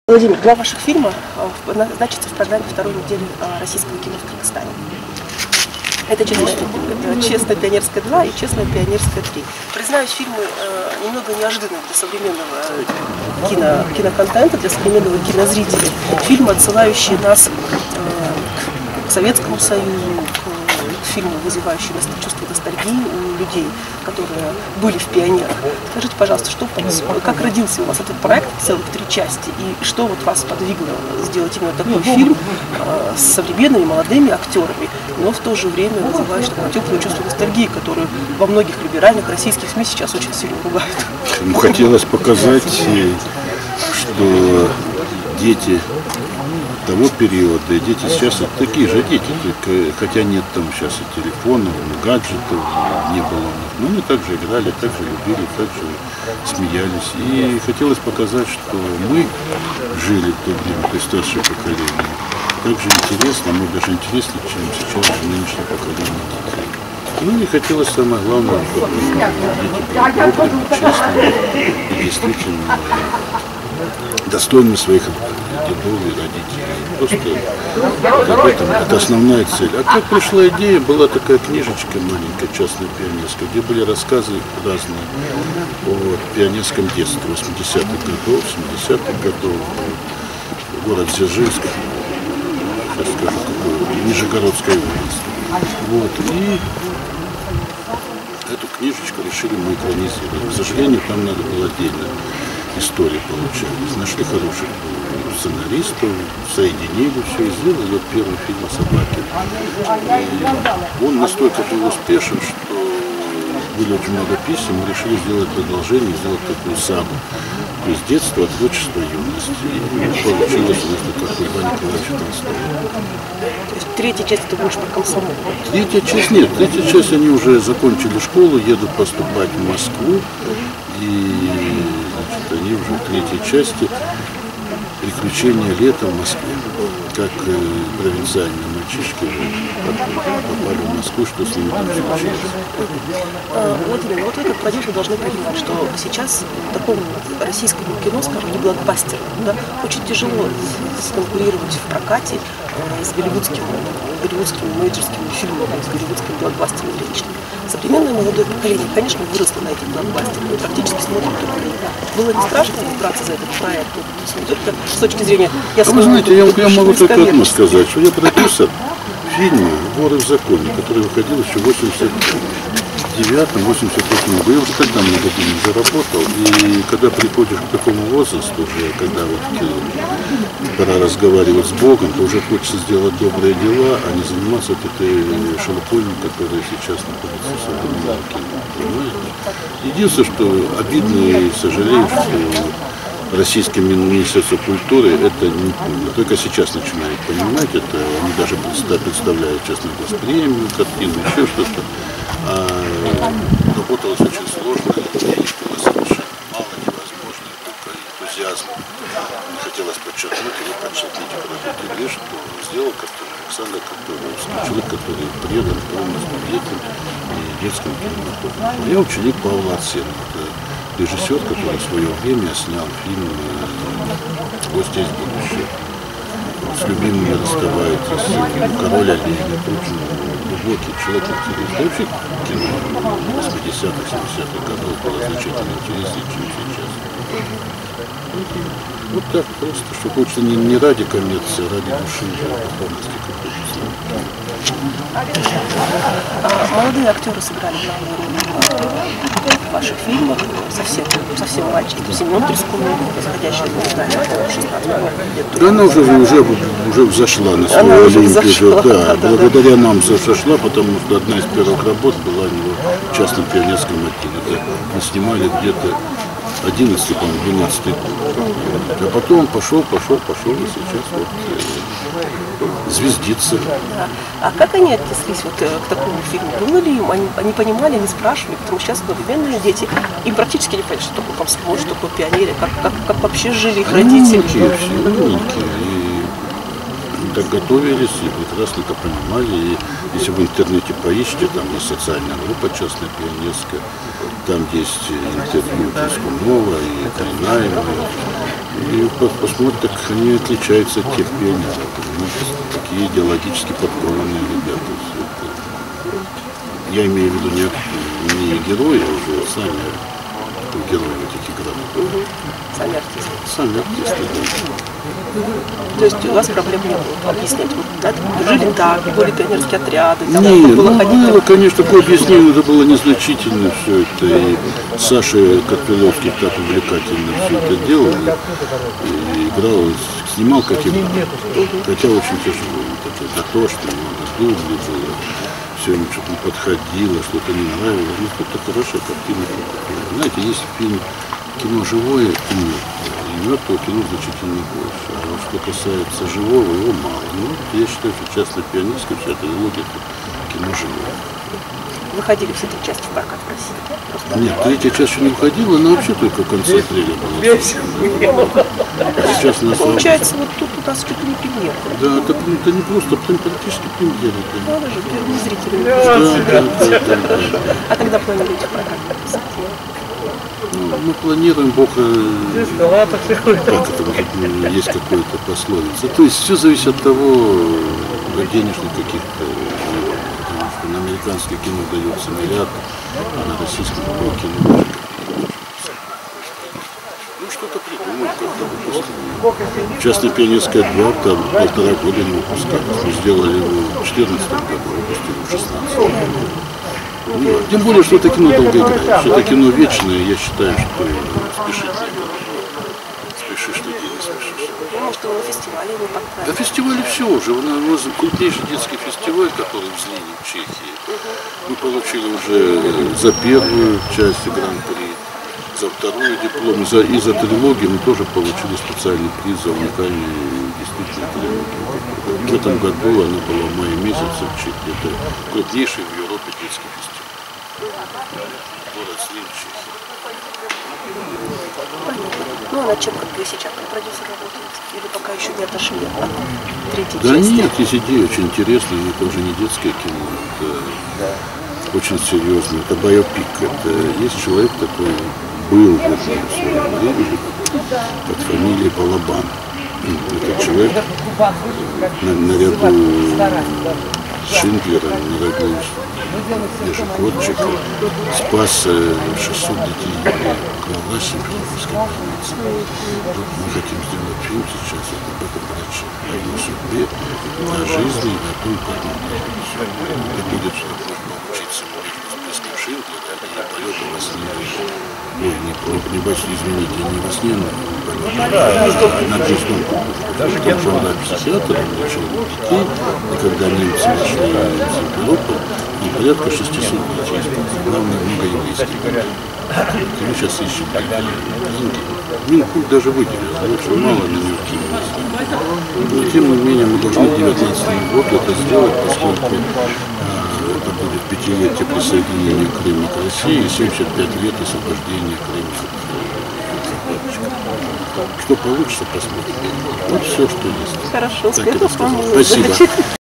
Владимир, два ваших фильма значатся в программе второй недели российского кино в Кыргызстане. Это «Честная пионерская 2» и «Честная пионерская 3». Признаюсь, фильмы немного неожиданные для современного киноконтента, для современного кинозрителя. Фильмы, отсылающие нас к Советскому Союзу, к фильму, вызывающие чувство ностальгии у людей, которые были в «Пионерах». Скажите, пожалуйста, как родился у вас этот проект целых 3 части, и что вот вас подвигло сделать именно такой фильм с современными молодыми актерами, но в то же время вызывающий такое теплое чувство ностальгии, которое во многих либеральных российских СМИ сейчас очень сильно ругают? Хотелось показать, что дети того периода, и дети сейчас это такие же дети, только, хотя нет там сейчас и телефонов, и гаджетов, не было у них, но они также играли, также любили, также смеялись. И хотелось показать, что мы жили в то время, то есть старшее поколение, так же интересно, мы даже интереснее, чем сейчас нынешнее поколение детей. Ну и хотелось самое главное, чтобы дети были добрыми, честными и действительно достойными своих дедов и родителей. Просто об этом, это основная цель. А как пришла идея, была такая книжечка маленькая, «Частная пионерская», где были рассказы разные о пионерском детстве 80-х годов, 70-х годов, город Дзержинск, сейчас скажу, какой, Нижегородской области. Вот. И эту книжечку решили мы экранизировать. К сожалению, там надо было отдельно истории получались. Нашли хороших сценаристов, соединили все и сделали вот первый фильм о собаке. И он настолько был успешен, что было очень много писем, мы решили сделать продолжение, сделать такую сагу. То есть детство, творчество, юность. И получилось у нас такое по Льва Николаевича Толстого. То есть третья часть это больше про комсомол? Третья часть нет. Третья часть они уже закончили школу, едут поступать в Москву. И значит, они уже в третьей части «Приключения лета в Москве». Как провинциальные мальчишки попали в Москву, что с ними там случилось. Владимир, вот вы как продюсер должны понимать, что сейчас такому российскому кино, скажем, не блокбастеру, да, очень тяжело сконкурировать в прокате с голливудскими менеджерскими фильмами, с голливудскими блокбастерами зрелищными. Современное молодое поколение, конечно, выросло на этих блокбастерах, но практически смотрит только их. Было не страшно браться за этот проект? Не только с точки зрения... Вы знаете, я могу только одно сказать, что я продюсер фильма «Воры в законе», который выходил еще в 89-88 году. Я уже тогда много денег заработал, и когда приходишь к такому возрасту, уже когда вот пора разговаривать с Богом, то уже хочется сделать добрые дела, а не заниматься вот этой шелупонью, которая сейчас находится в современном кино. Единственное, что обидно и сожалею, что российское Министерство культуры это не понял. Только сейчас начинают понимать это. Они даже представляют, честно, госпремию, картину, еще что-то. А работалось очень сложно, денег было совершенно мало, невозможно, только энтузиазм. Мне хотелось подчеркнуть или подчеркнуть продукты, что сделал Александр Котовский, человек, который предан полностью детям и детскому кинематографу. Я ученик Павла Арсенова. Режиссер, который в свое время снял фильм «Гости из будущего». С любимыми расставайтесь, «Король оленя». Очень глубокий человек, интересный. Вообще кино 80-х, 70-х годов было значительно интереснее, чем сейчас. Вот так просто, что хочется не ради коммерции, а ради души, духовности какой-то. Молодые актеры сыграли главную роль в ваших фильмах, совсем мальчики. Семен Трескунов, заходящая звезда, 16 лет. Да, она уже взошла на свою Олимпию. Да, благодаря нам зашла, потому что одна из первых работ была у него в «Частном пионерском мотиве». Мы снимали где-то 11, по-моему, 12 год. А потом пошел, и сейчас вот звездится. Да. А как они отнеслись вот к такому фильму? Было ли им? Они понимали, они спрашивали, потому что сейчас современные дети, им практически не понятно, что такое комсомол, что такое пионерия, как вообще жили их родители. И так готовились, и прекрасно это понимали. И если в интернете поищите, там есть социальная группа «Частная пионерская», там есть интервью Трескунова и Калинаева. И посмотрят, как они отличаются от тех пионеров. Понимаете, такие идеологически подкованные ребята. Все это. Я имею в виду не герои, а уже сами герои в этих играх. Сами артисты. Сами артисты, да. То есть у вас проблем не было объяснять, вот, да, жили так, были пионерские отряды, там Не, было ну, ходить. было, конечно, такое объяснение, это было незначительно все это. И Саша Карпиловский так увлекательно все это делал, и играл, снимал как играл. Хотя очень тяжело, такой дотошный, много дубли было, все ему что-то не подходило, что-то не нравилось. Ну, это хорошая картина. Знаете, есть фильм «Кино живое» и мертвое. И мертвого кино значительно больше. А вот что касается живого, его мало. Ну, я считаю, что часто пионерская вся трилогия это кино живое. Выходили все три части в прокат в России? Просто. Нет, третья часть еще не выходила, она вообще только в конце апреля была. Сейчас на самом Получается, вот тут у нас чуть ли не премьера. Да, это не просто, это практически премьера. Надо же, первые зрители. Да. А когда планируете в прокат? Ну, мы планируем, Бог, как это, вот, есть какое-то пословица. То есть все зависит от того, денежных каких-то, потому что на американское кино дается миллиард, а на российское кино ну что-то придумаем, как-то выпустим. Частная пионерская 2, там 1,5 года не выпускалась. Мы сделали его в 2014 году, выпустили в 2016. Ну, тем более, что это кино долгоиграющее, что это кино вечное, я считаю, что спешить спешишь, что не спешишь. Думаю, что на фестивале вы подправили. Да фестивале все уже, у нас крупнейший детский фестиваль, который в Злине, в Чехии. Мы получили уже за первую часть Гран-при, за вторую диплом, и за трилогию мы тоже получили специальный приз за уникальные действительно трилогии. В этом году она была в мае месяце в Чехии. Это крупнейший в Европе детский фестиваль. Город Злин, Чехия. Ну, а над чем, как вы сейчас, как продюсер, работаете? Или пока еще не отошли от третьей Да части? нет, есть идея очень интересная, но это уже не детское кино, это очень серьезно, это биопик, это есть человек такой, был в свое время под фамилией Балабан. Этот человек наряду Шиндлера, наряду Ежегодчика спас 600 детей глава Сибирской больницы. Вот мы хотим сделать фильм сейчас, это об этом враче, о его судьбе, о жизни и о том, как он это будет, что можно учиться в Шиндлера и полета во сне. Ой, не боюсь, извините, не во сне, но над гнездом. Потому что он был психиатром, лечил детей, и когда немцы нашли Симферополь, и порядка 600 детей спасли. Главное, много еврейских. И мы сейчас ищем деньги. Минкульт даже выделил, очень мало на мелкие места. Но тем не менее мы должны в 2019 году это сделать, поскольку это будет 5-летие присоединения Крыма к России и 75 лет освобождения Крыма от захватчиков. Что получится, посмотрим. Вот все, что есть. Хорошо, Так это успехов вам. сказать. Спасибо.